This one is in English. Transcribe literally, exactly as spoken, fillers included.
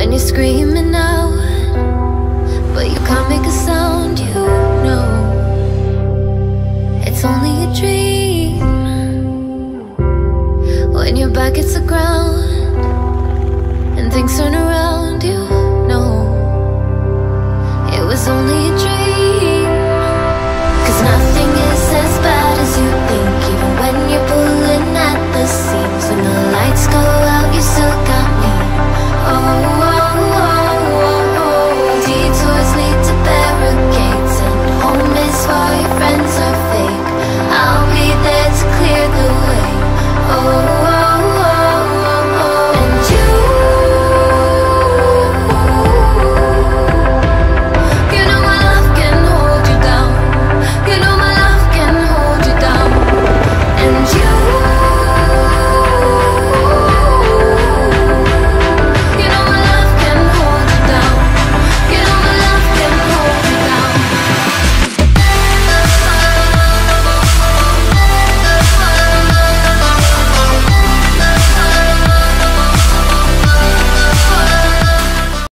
when you're screaming out, but you can't make a sound, you know it's only a dream. When your back hits the ground